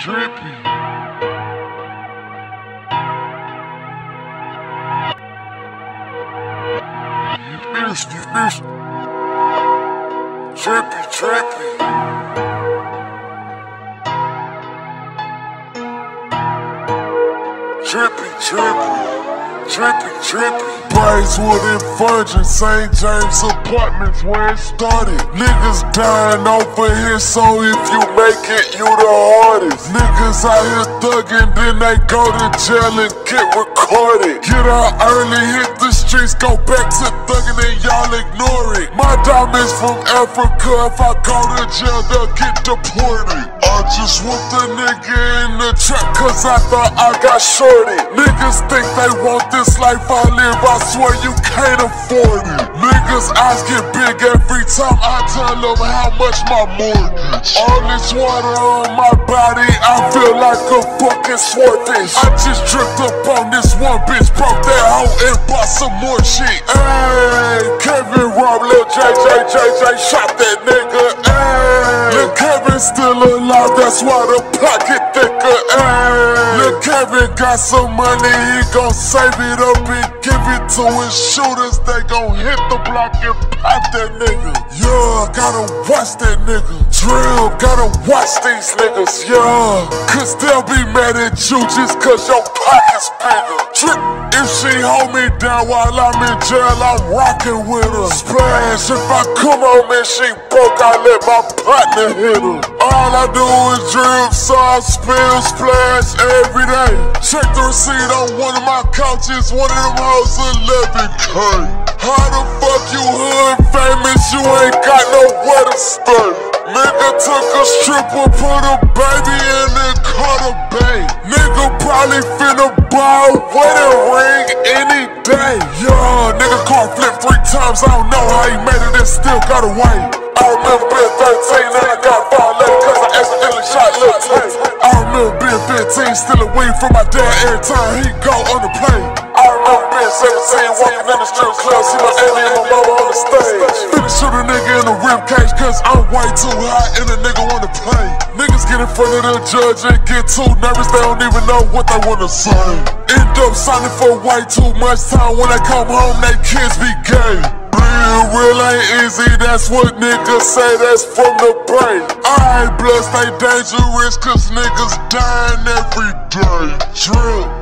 Drippy. You missed. Drippy. Drippy. Bracewood and Fondren, St. James Apartments where it started. Niggas dying over here, so if you make it, you the hardest. Niggas out here thugging, then they go to jail and get recorded. Get out early, hit the streets, go back to thugging and y'all ignore it. My diamonds from Africa, if I go to jail, they'll get deported. I just want the nigga in the trap, cause I thought I got shorted. Niggas think they want this life I live, I swear you can't afford it. Niggas' eyes get big every time I tell them how much my mortgage. All this water on my body, I feel like a fucking swordfish. I just dripped up on this one bitch, broke that hoe and bought some more shit. Ayy, Kevin robbed Lil JJ, shot that nigga. Ayy, Lil Kevin still alive, that's why the pocket thicker. Ayy, Lil Kevin got some money, he gon' save it up and give it to his shooters. They gon' hit the block and pop that nigga. Yeah, gotta watch that nigga. Drill, gotta watch these niggas, yeah. Cause they'll be mad at you just cause your pocket's bigger. Drip, if she hold me down while I'm in jail, I'm rockin' with her. Splash, if I come home and she broke, I let my partner hit her. All I do is drip, sauce, spill, splash every day. Check the receipt on one of my couches, one of them hoes 11K. How the fuck you hood famous, you ain't got nowhere to stay? Nigga took a stripper, put a baby in and caught a bae. Nigga probably finna buy a wedding ring any day. Yeah, nigga car flipped 3 times, I don't know how he made it and still got away. I remember being 13 and I got violated cause I accidentally shot Lil Tay. I remember being 15, stealing weed from my dad every time he go on the plane. I remember being 17, walking in the strip club, see my auntie and my mama on the stage. Finna shoot a nigga in the rib cage cause I'm way too hot and a nigga wanna play. Niggas get in front of the judge and get too nervous, they don't even know what they wanna say. End up signing for way too much time, when they come home they kids be gay. Real ain't easy, that's what niggas say, that's from the brain. Alright, blood stay dangerous cause niggas dying every day. Drill.